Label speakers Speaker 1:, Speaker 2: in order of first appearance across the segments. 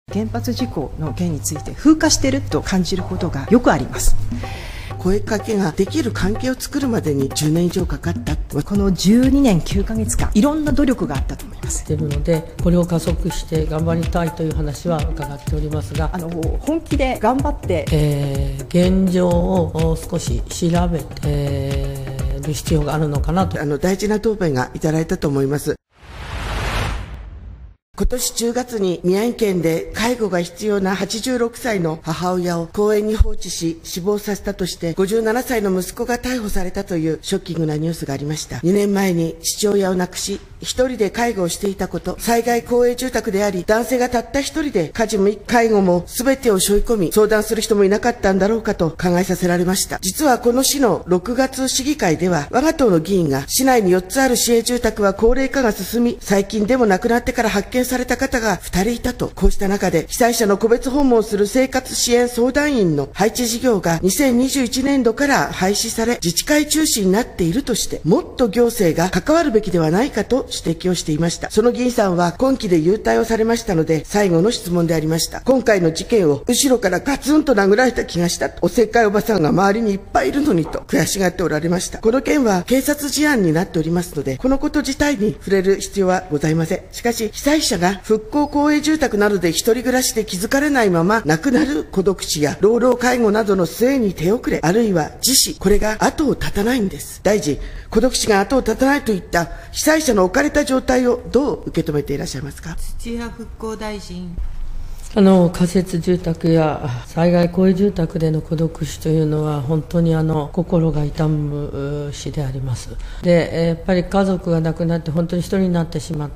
Speaker 1: 原発事故の件について風化していると感じることがよくあります。
Speaker 2: 声かけができる関係を作るまでに10年以上かかった。
Speaker 1: この12年9ヶ月間いろんな努力があったと思います。
Speaker 3: ているので、これを加速して頑張りたいという話は伺っておりますが、
Speaker 1: 本気で頑張って、
Speaker 3: 現状を少し調べてる必要があるのかなと。
Speaker 2: 大事な答弁がいただいたと思います。今年10月に宮城県で介護が必要な86歳の母親を公園に放置し死亡させたとして57歳の息子が逮捕されたというショッキングなニュースがありました。2年前に父親を亡くし一人で介護をしていたこと、災害公営住宅であり男性がたった一人で家事も介護も全てを背負い込み相談する人もいなかったんだろうかと考えさせられました。実はこの市の6月市議会では我が党の議員が市内に4つある市営住宅は高齢化が進み最近でも亡くなってから発見された方が2人いたと。こうした中で被災者の個別訪問する生活支援相談員の配置事業が2021年度から廃止され自治会中心になっているとしてもっと行政が関わるべきではないかと指摘をしていました。その議員さんは今期で勇退をされましたので最後の質問でありました。今回の事件を後ろからガツンと殴られた気がしたと、おせっかいおばさんが周りにいっぱいいるのにと悔しがっておられました。この件は警察事案になっておりますのでこのこと自体に触れる必要はございません。しかし被災者が復興公営住宅などで一人暮らしで気づかれないまま亡くなる孤独死や老老介護などの末に手遅れあるいは自死、これが後を絶たないんです。大臣、孤独死が後を絶たないといった被災者の置かれた状態をどう受け止めていらっしゃいますか。
Speaker 4: 土屋復興大臣。
Speaker 3: 仮設住宅や災害公営住宅での孤独死というのは本当に心が痛む死であります。で、やっぱり家族が亡くなって本当に一人になってしまって、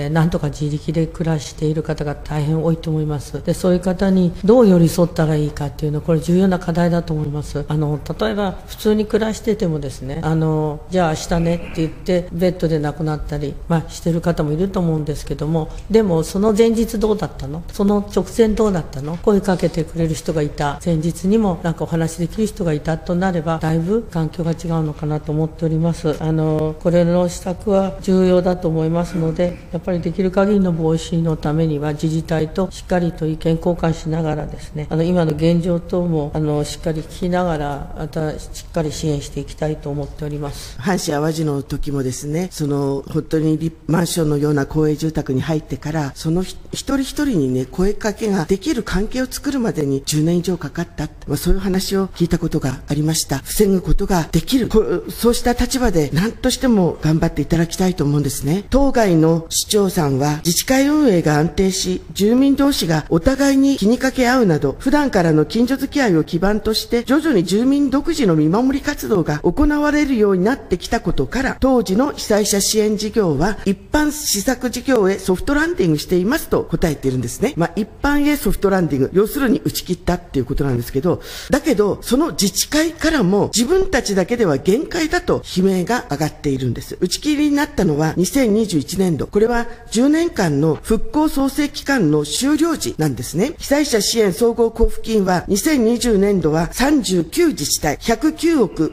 Speaker 3: なんとか自力で暮らしている方が大変多いと思います。で、そういう方にどう寄り添ったらいいかっていうのはこれ重要な課題だと思います。例えば普通に暮らしててもですね、じゃあ明日ねって言ってベッドで亡くなったり、してる方もいると思うんですけども、でもその前日どうだったの、その直前どうだったの、声かけてくれる人がいた、前日にもなんかお話できる人がいたとなればだいぶ環境が違うのかなと思っております。これの施策は重要だと思いますので、やっぱりできる限りの防止のためには自治体としっかりと意見交換しながらですね、今の現状等もしっかり聞きながらまたしっかり支援していきたいと思っております。
Speaker 2: 阪神・淡路の時もですね、本当にマンションのような公営住宅に入ってからその一人一人にね声かけができる関係を作るまでに10年以上かかった、そういう話を聞いたことがありました。防ぐことができる、そうした立場で何としても頑張っていただきたいと思うんですね。当該の市長さんは自治会運営が安定し住民同士がお互いに気にかけ合うなど普段からの近所付き合いを基盤として徐々に住民独自の見守り活動が行われるようになってきたことから当時の被災者支援事業は一般施策事業へソフトランディングしていますと答えているんですね。一般へソフトランディング、要するに打ち切ったっていうことなんですけど、だけどその自治会からも自分たちだけでは限界だと悲鳴が上がっているんです。打ち切りになったのは2021年度、これは10年間の復興創生期間の終了時なんですね。被災者支援総合交付金は2020年度は39自治体109億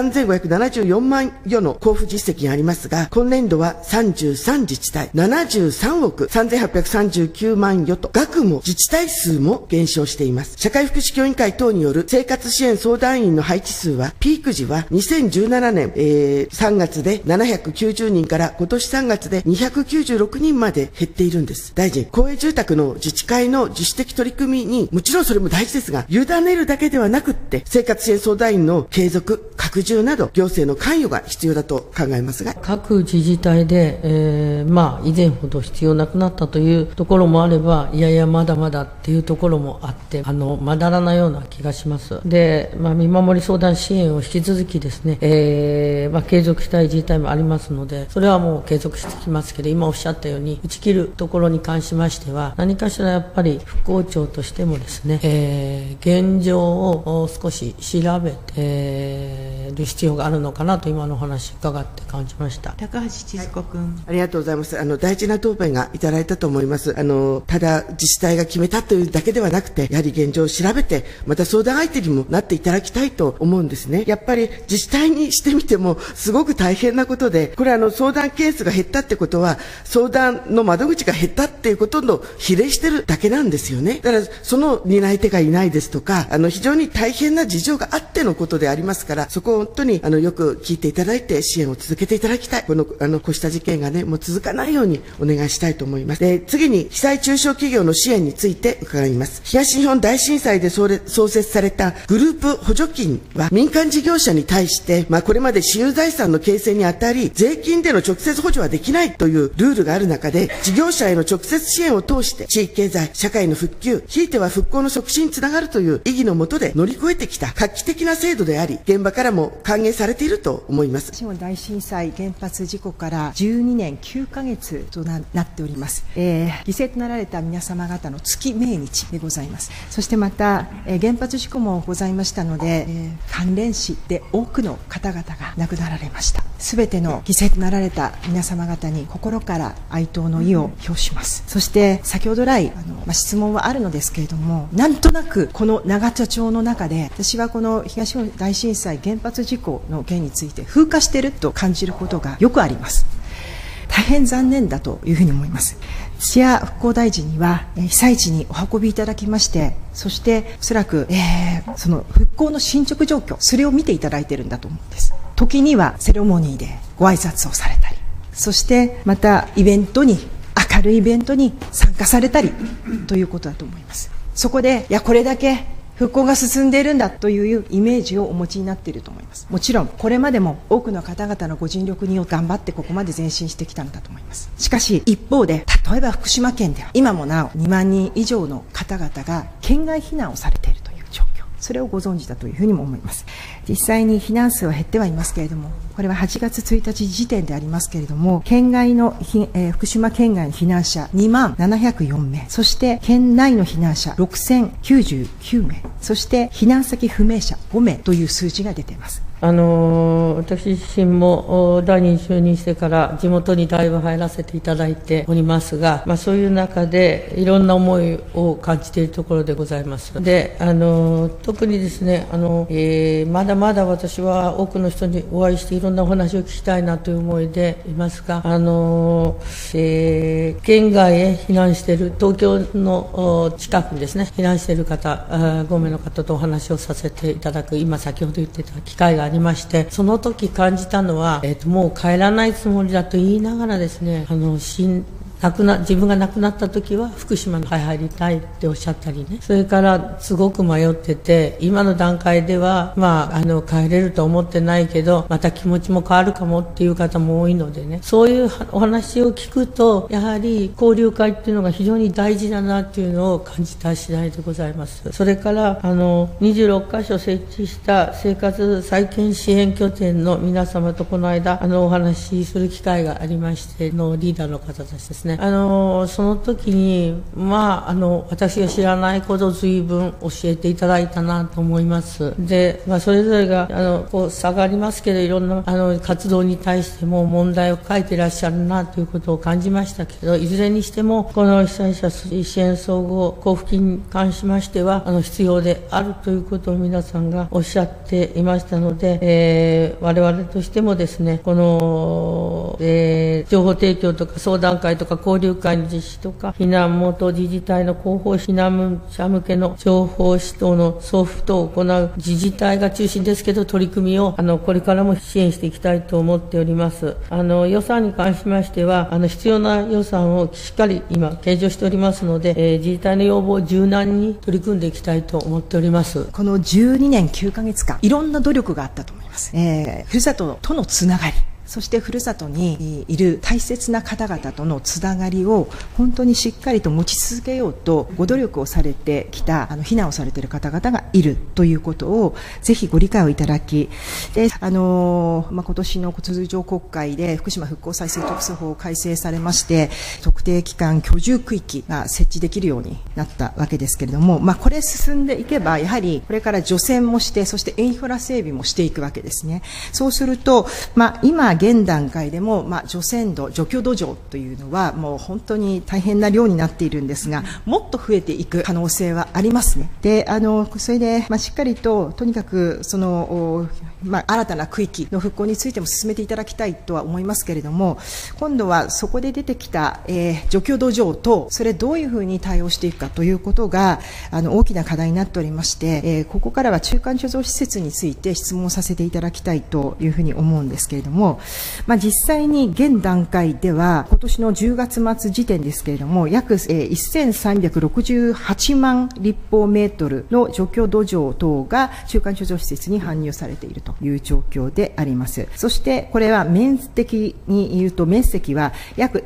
Speaker 2: 3574万余の交付実績がありますが、今年度は33自治体73億3839万余と額も自治体数も減少しています。社会福祉協議会等による生活支援相談員の配置数はピーク時は2017年、3月で790人から今年3月で296人まで減っているんです。大臣、公営住宅の自治会の自主的取り組みにもちろんそれも大事ですが、委ねるだけではなくって生活支援相談員の継続拡充など行政の関与が必要だと考えますが、
Speaker 3: 各自治体で、以前ほど必要なくなったというところもあれば、いやいやまだまだっていうところもあってまだらなような気がします。で、見守り相談支援を引き続きですね、継続したい自治体もありますので、それはもう継続してきますけど、今おっしゃったように打ち切るところに関しましては何かしらやっぱり復興庁としてもですね、現状を少し調べてる必要があるのかなと今のお話伺って感じました。
Speaker 4: 高橋千鶴子君、
Speaker 2: ありがとうございます。大事な答弁がいただいたと思います。大ただ自治体が決めたというだけではなくて、やはり現状を調べて、また相談相手にもなっていただきたいと思うんですね。やっぱり自治体にしてみてもすごく大変なことで、これ相談件数が減ったってことは、相談の窓口が減ったっていうことの比例してるだけなんですよね。だからその担い手がいないですとか、非常に大変な事情があってのことでありますから、そこを本当によく聞いていただいて支援を続けていただきたい。こうした事件がね、もう続かないようにお願いしたいと思います。で、次に被災中小企業の支援について伺います。東日本大震災で創設されたグループ補助金は民間事業者に対して、これまで私有財産の形成にあたり、税金での直接補助はできないというルールがある中で、事業者への直接支援を通して地域経済、社会の復旧、ひいては復興の促進につながるという意義のもとで乗り越えてきた画期的な制度であり、現場からも歓迎されていると思います。
Speaker 1: 東日本大震災原発事故から12年9ヶ月となっております。犠牲となられた皆様方の月命日でございます。そしてまた、原発事故もございましたので、関連死で多くの方々が亡くなられました。すべての犠牲となられた皆様方に心から哀悼の意を表します。そして先ほど来質問はあるのですけれども、なんとなくこの永田町の中で、私はこの東日本大震災原発事故の件について風化していると感じることがよくあります。大変残念だというふうに思います。土屋復興大臣には被災地にお運びいただきまして、そしておそらく、その復興の進捗状況、それを見ていただいているんだと思うんです。時にはセレモニーでご挨拶をされたり、そしてまたイベントに、明るいイベントに参加されたりということだと思います。そこで、これだけ復興が進んでいるんだというイメージをお持ちになっていると思います。もちろんこれまでも多くの方々のご尽力によって頑張ってここまで前進してきたんだと思います。しかし一方で、例えば福島県では今もなお2万人以上の方々が県外避難をされているという状況、それをご存知だというふうにも思います。実際に避難数は減ってはいますけれども、これは8月1日時点でありますけれども、県外の、福島県外の避難者2万704名、そして県内の避難者6099名、そして避難先不明者5名という数字が出ています。
Speaker 3: 私自身も第2に就任してから地元にだいぶ入らせていただいておりますが、そういう中でいろんな思いを感じているところでございます。で、特にですね、まだまだ私は多くの人にお会いしていろんなお話を聞きたいなという思いでいますが、県外へ避難している、東京の近くにですね、避難している方、5名の方とお話をさせていただく、今先ほど言っていた機会がありまして、その時感じたのは、もう帰らないつもりだと言いながらですね、自分が亡くなった時は福島に入りたいっておっしゃったりね、それからすごく迷ってて、今の段階では帰れると思ってないけど、また気持ちも変わるかもっていう方も多いのでね、そういうお話を聞くと、やはり交流会っていうのが非常に大事だなっていうのを感じた次第でございます。それから26カ所設置した生活再建支援拠点の皆様とこの間お話しする機会がありまして、リーダーの方たちですね、その時に、私が知らないことを随分教えていただいたなと思います。で、それぞれが差がありますけど、いろんな活動に対しても問題を書いていらっしゃるなということを感じましたけど、いずれにしてもこの被災者支援総合交付金に関しましては必要であるということを皆さんがおっしゃっていましたので、我々としてもですね、この、情報提供とか相談会とか交流会の実施とか、避難元自治体の広報避難者向けの情報指導の送付等を行う自治体が中心ですけど、取り組みをこれからも支援していきたいと思っております。予算に関しましては必要な予算をしっかり今計上しておりますので、自治体の要望を柔軟に取り組んでいきたいと思っております。
Speaker 1: この12年9ヶ月間、いろんな努力があったと思います。ふるさととのつながり、そしてふるさとにいる大切な方々とのつながりを本当にしっかりと持ち続けようとご努力をされてきた、避難をされている方々がいるということをぜひご理解をいただき、で今年の通常国会で福島復興再生特措法を改正されまして、特定期間居住区域が設置できるようになったわけですけれども、これ進んでいけばやはりこれから除染もして、そしてインフラ整備もしていくわけですね。そうすると、今現段階でも、除染土、除去土壌というのはもう本当に大変な量になっているんですが、もっと増えていく可能性はありますね。で、それで、しっかりとにかくその新たな区域の復興についても進めていただきたいとは思いますけれども、今度はそこで出てきた、除去土壌とそれどういうふうに対応していくかということが大きな課題になっておりまして、ここからは中間貯蔵施設について質問させていただきたいというふうに思うんですけれども、実際に現段階では今年の10月末時点ですけれども、約1368万立方メートルの除去土壌等が中間貯蔵施設に搬入されているという状況であります。そしてこれは面的に言うと面積は約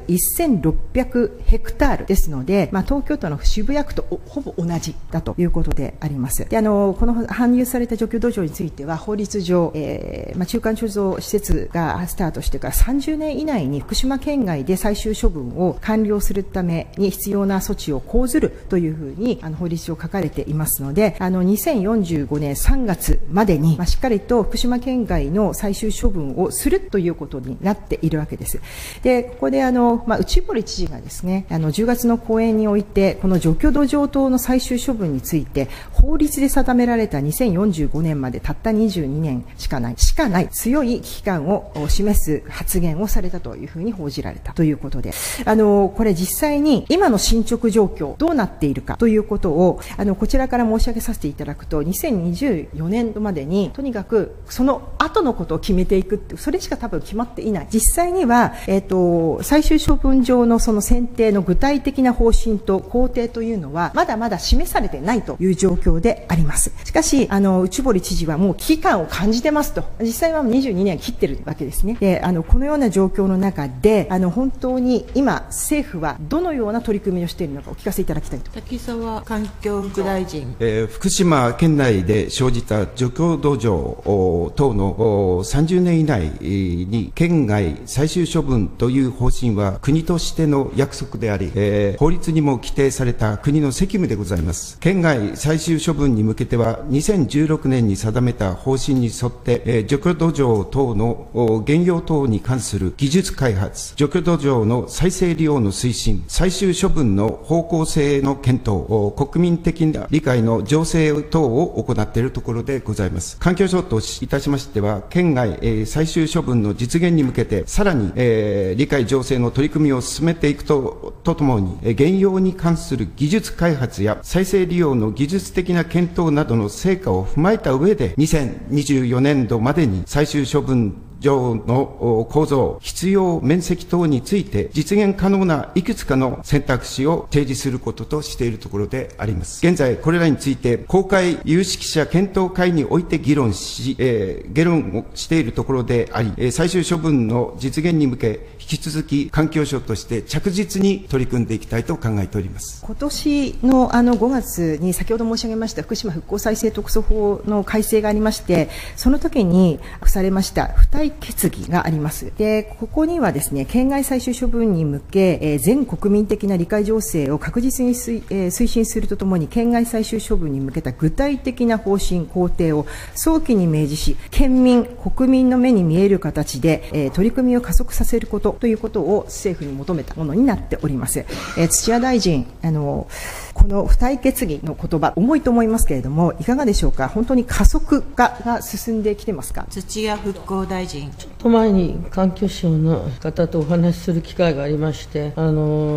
Speaker 1: 1600ヘクタールですので、東京都の渋谷区とほぼ同じだということであります。で、この搬入された除去土壌については法律上、中間貯蔵施設がスタートしてから30年以内に福島県外で最終処分を完了するために必要な措置を講ずるというふうに法律上書かれていますので、2045年3月までに、しっかりと福島県外の最終処分をするということになっているわけです。で、ここで内堀知事がですね、10月の講演において、この除去土壌等の最終処分について、法律で定められた2045年までたった22年しかない強い危機感を示す発言をされたというふうに報じられたということで、これ実際に今の進捗状況どうなっているかということをこちらから申し上げさせていただくと、2024年度までにとにかくその後のことを決めていくって、それしか多分決まっていない。実際には、最終処分場のその選定の具体的な方針と工程というのはまだまだ示されてないという状況であります。しかし内堀知事はもう危機感を感じてますと、実際は22年切ってるわけですね。で、このような状況の中で本当に今政府はどのような取り組みをしているのかお聞かせいただきたいと。
Speaker 4: 滝沢環境副大臣。
Speaker 5: 福島県内で生じた除去土壌等の30年以内に県外最終処分という方針は国としての約束であり、法律にも規定された国の責務でございます。県外最終処分に向けては2016年に定めた方針に沿って、除去土壌等の原用等に関する技術開発、除去土壌の再生利用の推進、最終処分の方向性の検討、国民的な理解の醸成等を行っているところでございます。環境省といたしましては、県外最終処分の実現に向けて、さらに理解醸成の取り組みを進めていくとともに、原用に関する技術開発や再生利用の技術的な検討などの成果を踏まえた上で、2024年度までに最終処分場の構造、必要面積等について実現可能ないくつかの選択肢を提示することとしているところであります。現在これらについて公開有識者検討会において議論をしているところであり、最終処分の実現に向け引き続き環境省として着実に取り組んでいきたいと考えております。
Speaker 1: 今年の5月に先ほど申し上げました福島復興再生特措法の改正がありまして、その時にされました付帯決議があります。で、ここにはですね、県外最終処分に向け、全国民的な理解醸成を確実に推進するとともに、県外最終処分に向けた具体的な方針、工程を早期に明示し、県民、国民の目に見える形で、取り組みを加速させることということを政府に求めたものになっております。土屋大臣、この付帯決議の言葉、重いと思いますけれども、いかがでしょうか。本当に加速化が進んできてますか。
Speaker 4: 土屋復興大臣。
Speaker 3: ちょっと前に環境省の方とお話しする機会がありまして、こ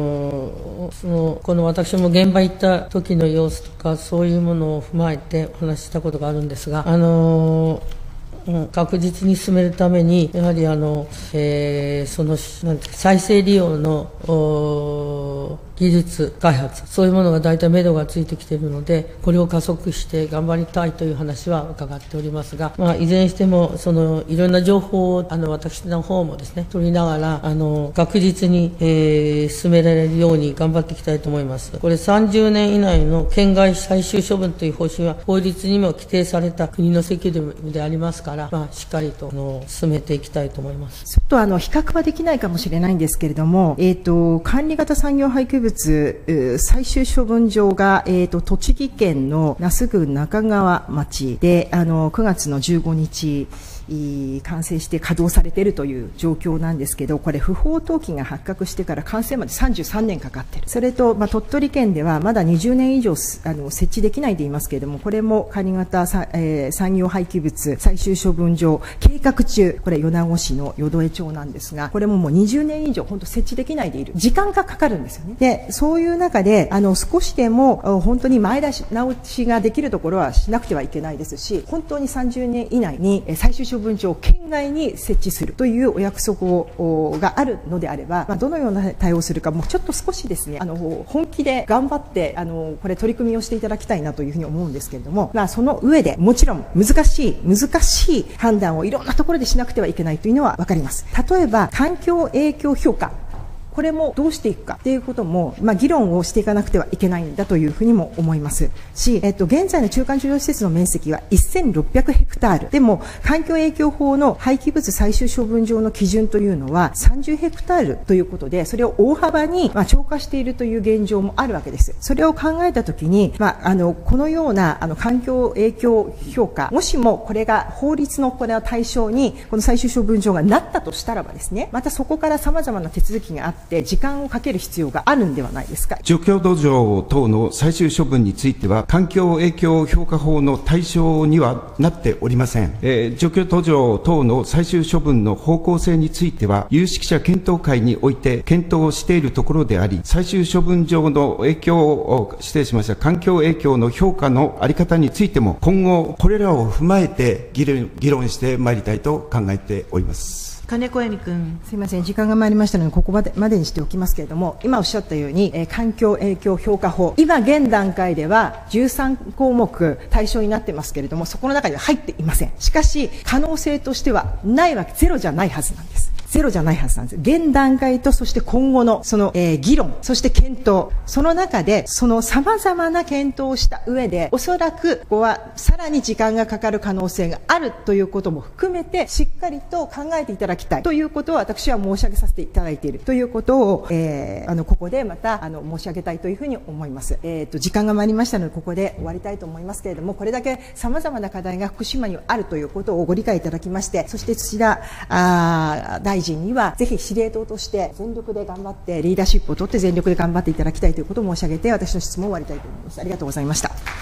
Speaker 3: の私も現場行った時の様子とか、そういうものを踏まえてお話ししたことがあるんですが、確実に進めるために、やはりその再生利用の技術開発、そういうものが大体目処がついてきているので、これを加速して頑張りたいという話は伺っておりますが、いずれにしてもいろんな情報を私の方もですね取りながら確実に、進められるように頑張っていきたいと思います。これ30年以内の県外最終処分という方針は法律にも規定された国の責務でありますから、しっかりと進めていきたいと思います。
Speaker 1: ちょっと比較はできないかもしれないんですけれども、管理型産業廃棄物最終処分場が、栃木県の那須郡那珂川町で9月の15日完成して稼働されているという状況なんですけど、これ不法投棄が発覚してから完成まで33年かかっている。それと、鳥取県ではまだ20年以上設置できないと言いますけれども、これも上方産業廃棄物最終処分場計画中、これ米子市の淀江町なんですが、これももう20年以上本当設置できないでいる。時間がかかるんですよね。で、そういう中で少しでも本当に前倒しができるところはしなくてはいけないですし、本当に30年以内に最終処分場を県外に設置するというお約束があるのであれば、どのような対応をするか、もうちょっと少しですね、本気で頑張ってこれ取り組みをしていただきたいなというふうに思うんですけれども、その上でもちろん難しい判断をいろんなところでしなくてはいけないというのは分かります。例えば環境影響評価、これもどうしていくかということも、議論をしていかなくてはいけないんだというふうにも思いますし、現在の中間貯蔵施設の面積は1600ヘクタール。でも、環境影響法の廃棄物最終処分場の基準というのは30ヘクタールということで、それを大幅に超過しているという現状もあるわけです。それを考えたときに、このような環境影響評価、もしもこれが法律のこれを対象に、この最終処分場がなったとしたらばですね、またそこから様々な手続きがあって、時間をかける必要があるんではないですか。
Speaker 5: 除去土壌等の最終処分については、環境影響評価法の対象にはなっておりません。除去土壌等の最終処分の方向性については、有識者検討会において検討をしているところであり、最終処分場の環境影響の評価のあり方についても、今後、これらを踏まえて議論してまいりたいと考えております。
Speaker 4: 金子恵美君。
Speaker 1: すみません、時間が参りましたので、ここまでにしておきますけれども、今おっしゃったように、環境影響評価法、今現段階では13項目対象になってますけれども、そこの中には入っていません。しかし、可能性としてはないわけ、ゼロじゃないはずなんです。ゼロじゃないはずなんです。現段階と、そして今後のその、議論、そして検討、その中でその様々な検討をした上で、おそらくここはさらに時間がかかる可能性があるということも含めて、しっかりと考えていただきたいということを私は申し上げさせていただいているということを、ここでまた申し上げたいというふうに思います。時間が参りましたので、ここで終わりたいと思いますけれども、これだけ様々な課題が福島にあるということをご理解いただきまして、そして土田大臣にはぜひ司令塔として全力で頑張って、リーダーシップを取って全力で頑張っていただきたいということを申し上げて、私の質問を終わりたいと思います。ありがとうございました。